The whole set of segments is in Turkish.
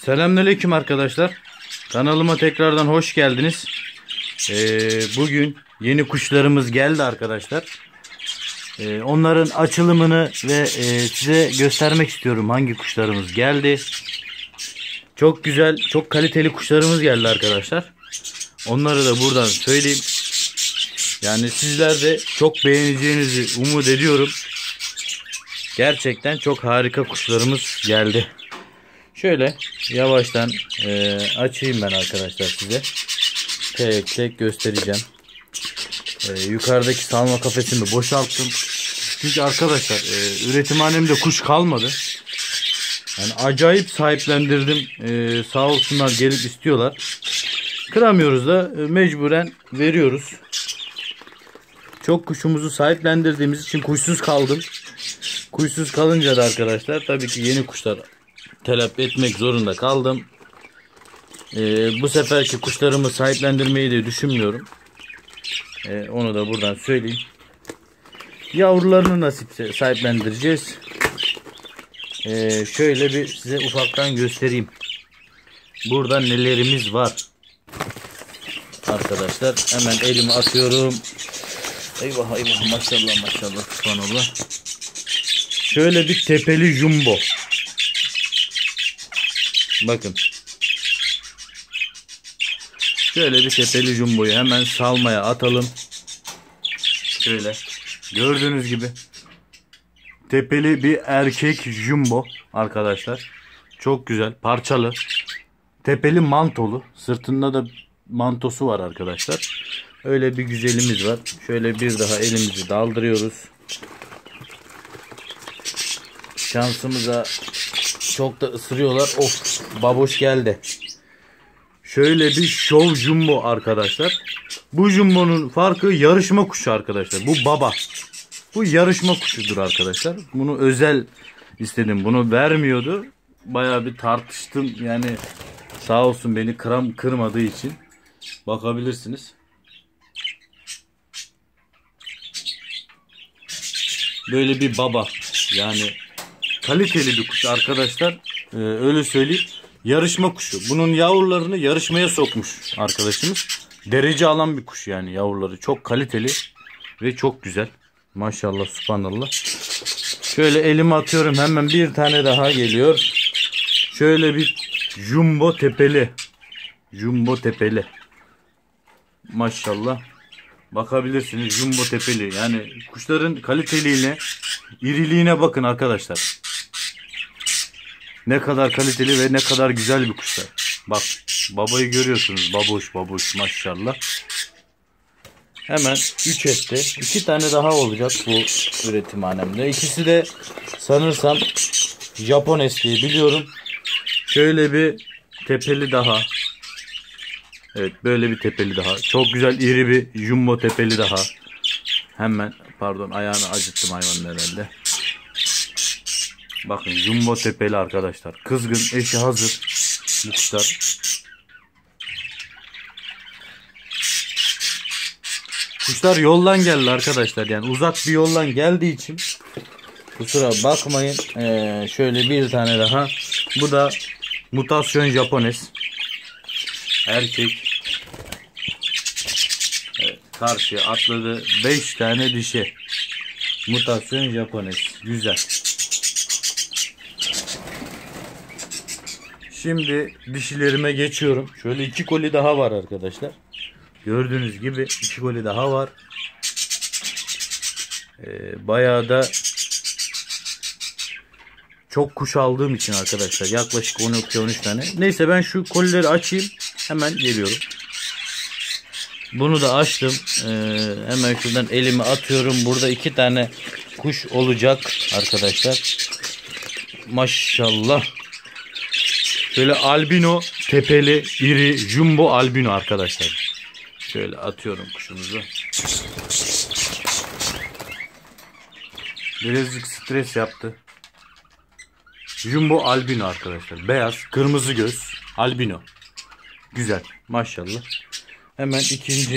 Selamünaleyküm arkadaşlar. Kanalıma tekrardan hoş geldiniz. Bugün yeni kuşlarımız geldi arkadaşlar. Onların açılımını ve size göstermek istiyorum hangi kuşlarımız geldi. Çok güzel, çok kaliteli kuşlarımız geldi arkadaşlar. Onları da buradan söyleyeyim. Yani sizler de çok beğeneceğinizi umut ediyorum. Gerçekten çok harika kuşlarımız geldi. Şöyle yavaştan açayım ben arkadaşlar size. Tek tek göstereceğim. Yukarıdaki salma kafesimi boşalttım. Çünkü arkadaşlar üretimhanemde kuş kalmadı. Yani acayip sahiplendirdim. Sağ olsunlar gelip istiyorlar. Kıramıyoruz da mecburen veriyoruz. Çok kuşumuzu sahiplendirdiğimiz için kuşsuz kaldım. Kuşsuz kalınca da arkadaşlar tabii ki yeni kuşlar talep etmek zorunda kaldım. Bu seferki kuşlarımı sahiplendirmeyi de düşünmüyorum. Onu da buradan söyleyeyim. Yavrularını nasipse sahiplendireceğiz. Şöyle bir size ufaktan göstereyim. Burada nelerimiz var. Arkadaşlar hemen elimi atıyorum. Eyvah eyvah, maşallah maşallah, subhanallah. Şöyle bir tepeli jumbo. Bakın. Şöyle bir tepeli jumboyu hemen salmaya atalım. Şöyle. Gördüğünüz gibi. Tepeli bir erkek jumbo arkadaşlar. Çok güzel. Parçalı. Tepeli mantolu. Sırtında da mantosu var arkadaşlar. Öyle bir güzelimiz var. Şöyle bir daha elimizi daldırıyoruz. Şansımıza çok da ısırıyorlar. Of, baboş geldi. Şöyle bir show jumbo arkadaşlar. Bu jumbonun farkı yarışma kuşu arkadaşlar. Bu baba. Bu yarışma kuşudur arkadaşlar. Bunu özel istedim. Bunu vermiyordu. Bayağı bir tartıştım. Yani sağ olsun beni kırmadığı için. Bakabilirsiniz. Böyle bir baba. Yani kaliteli bir kuş arkadaşlar. Öyle söyleyeyim. Yarışma kuşu. Bunun yavrularını yarışmaya sokmuş arkadaşımız. Derece alan bir kuş yani yavruları. Çok kaliteli ve çok güzel. Maşallah, subhanallah. Şöyle elimi atıyorum. Hemen bir tane daha geliyor. Şöyle bir jumbo tepeli. Jumbo tepeli. Maşallah. Bakabilirsiniz, jumbo tepeli. Yani kuşların kaliteliğine, iriliğine bakın arkadaşlar. Ne kadar kaliteli ve ne kadar güzel bir kuşlar. Bak, babayı görüyorsunuz. Baboş baboş maşallah. Hemen 3 etti. 2 tane daha olacak bu üretimhanemde. İkisi de sanırsam Japones diye biliyorum. Şöyle bir tepeli daha. Evet, böyle bir tepeli daha. Çok güzel iri bir jumbo tepeli daha. Hemen pardon, ayağını acıttım hayvanın herhalde. Bakın, jumbo tepeli arkadaşlar. Kızgın, eşi hazır bu kuşlar. Kuşlar yoldan geldi arkadaşlar. Yani uzak bir yoldan geldiği için kusura bakmayın. Şöyle bir tane daha. Bu da mutasyon Japones. Erkek. Evet, karşıya atladı. 5 tane dişi. Mutasyon Japones. Güzel. Şimdi dişilerime geçiyorum. Şöyle 2 koli daha var arkadaşlar. Gördüğünüz gibi 2 koli daha var. Bayağı da çok kuş aldığım için arkadaşlar. Yaklaşık 12-13 tane. Neyse, ben şu kolileri açayım. Hemen geliyorum. Bunu da açtım. Hemen şuradan elimi atıyorum. Burada 2 tane kuş olacak arkadaşlar. Maşallah. Şöyle albino tepeli iri jumbo albino arkadaşlar. Şöyle atıyorum kuşumuzu. Birazcık stres yaptı. Jumbo albino arkadaşlar. Beyaz, kırmızı göz, albino. Güzel, maşallah. Hemen ikinci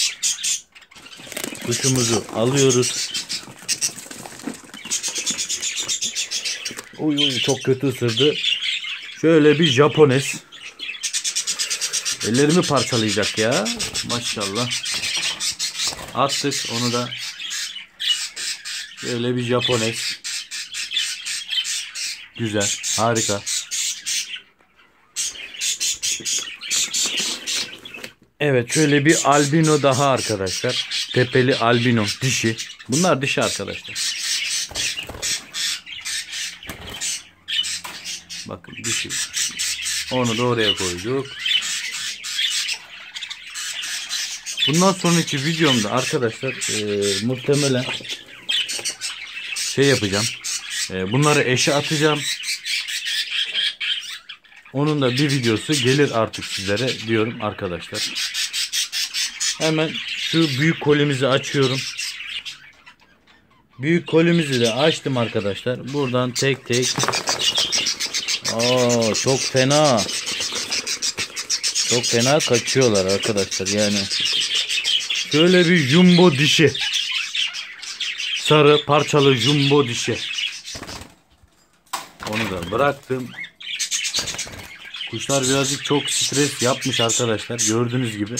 kuşumuzu alıyoruz. Oy oy, çok kötü ısırdı. Şöyle bir Japones. Ellerimi parçalayacak ya. Maşallah. Attık onu da. Şöyle bir Japones. Güzel. Harika. Evet, şöyle bir albino daha arkadaşlar. Tepeli albino dişi. Bunlar dişi arkadaşlar. Bakın dişi. Onu da oraya koyduk. Bundan sonraki videomda arkadaşlar muhtemelen şey yapacağım. Bunları eşe atacağım. Onun da bir videosu gelir artık sizlere diyorum arkadaşlar. Hemen şu büyük kolimizi açıyorum. Büyük kolimizi de açtım arkadaşlar. Buradan tek tek. Aa, çok fena. Çok fena kaçıyorlar arkadaşlar yani. Şöyle bir jumbo dişi. Sarı parçalı jumbo dişi. Onu da bıraktım. Kuşlar birazcık çok stres yapmış arkadaşlar. Gördüğünüz gibi.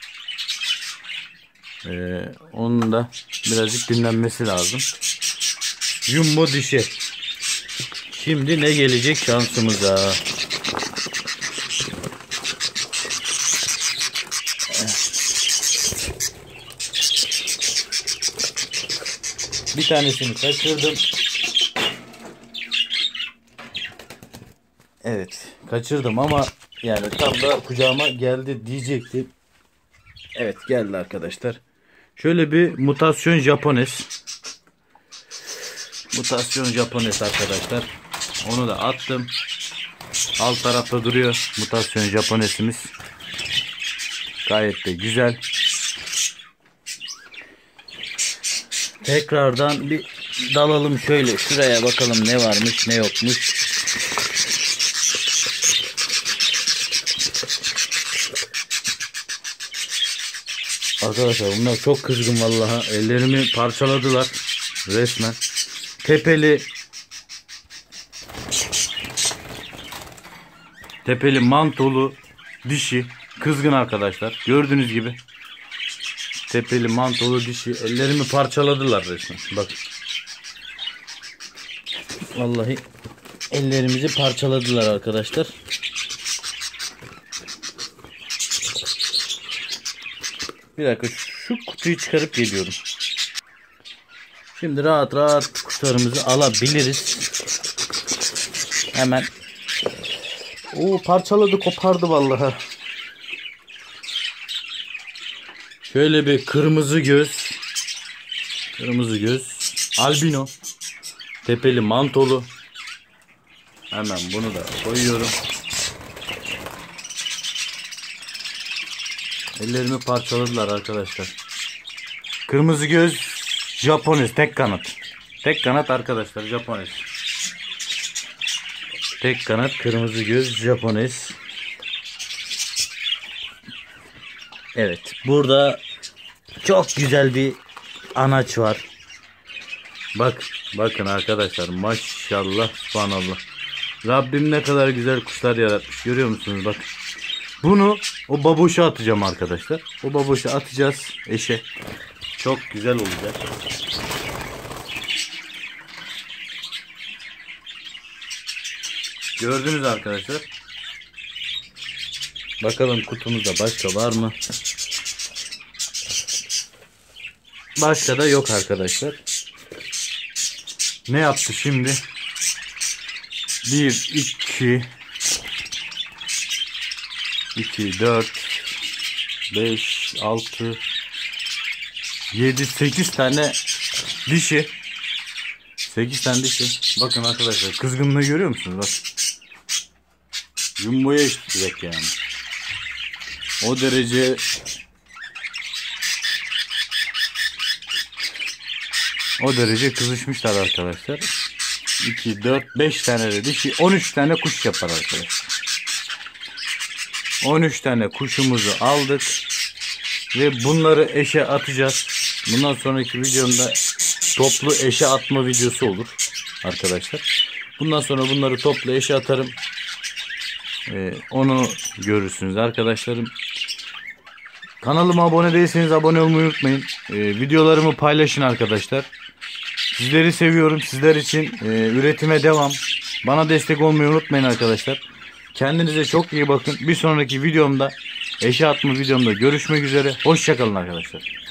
Onun da birazcık dinlenmesi lazım. Jumbo dişi. Şimdi ne gelecek şansımıza? Bir tanesini kaçırdım. Evet, kaçırdım ama yani tam da kucağıma geldi diyecektim. Evet, geldi arkadaşlar. Şöyle bir mutasyon Japones. Mutasyon Japones arkadaşlar. Onu da attım. Alt tarafta duruyor mutasyon Japonesimiz. Gayet de güzel. Tekrardan bir dalalım şöyle. Şuraya bakalım ne varmış ne yokmuş. Arkadaşlar bunlar çok kızgın vallahi. Ellerimi parçaladılar resmen. Tepeli mantolu dişi kızgın arkadaşlar. Gördüğünüz gibi. Tepeli mantolu dişi. Ellerimi parçaladılar resmen. Bakın. Vallahi ellerimizi parçaladılar arkadaşlar. Bir dakika şu kutuyu çıkarıp geliyorum. Şimdi rahat rahat kuşlarımızı alabiliriz. Hemen. Oo, parçaladı, kopardı vallahi. Şöyle bir kırmızı göz. Kırmızı göz. Albino. Tepeli mantolu. Hemen bunu da koyuyorum. Ellerimi parçaladılar arkadaşlar. Kırmızı göz Japones tek kanat. Tek kanat arkadaşlar Japones. Tek kanat kırmızı göz Japones. Evet, burada çok güzel bir anaç var. Bakın arkadaşlar, maşallah subhanallah. Rabbim ne kadar güzel kuşlar yaratmış, görüyor musunuz? Bak. Bunu o baboşa atacağım arkadaşlar. O baboşa atacağız eşe. Çok güzel olacak. Gördünüz arkadaşlar. Bakalım kutumuzda başka var mı? Başka da yok arkadaşlar. Ne yaptı şimdi? 1, 2, 4, 5, 6, 7, 8 tane dişi. 8 tane dişi. Bakın arkadaşlar, kızgınlığı görüyor musunuz? Bak. Jumbo'ya eşitleyecek yani. O derece kızışmışlar arkadaşlar. 2, 4, 5 tane de dişi, 13 tane kuş yapar arkadaşlar. 13 tane kuşumuzu aldık ve bunları eşe atacağız. Bundan sonraki videomda toplu eşe atma videosu olur arkadaşlar. Bundan sonra bunları toplu eşe atarım. Onu görürsünüz arkadaşlarım. Kanalıma abone değilseniz abone olmayı unutmayın. Videolarımı paylaşın arkadaşlar. Sizleri seviyorum. Sizler için üretime devam. Bana destek olmayı unutmayın arkadaşlar. Kendinize çok iyi bakın. Bir sonraki videomda, eşe atma videomda görüşmek üzere. Hoşça kalın arkadaşlar.